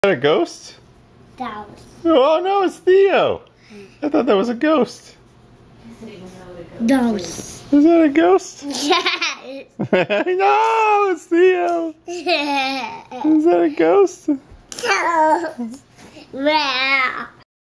that a ghost? Ghost. Oh no, it's Theo. I thought that was a ghost. Ghost. Is that a ghost? Yes. No, it's Theo. Yes. Is that a ghost? Ghost. Wow.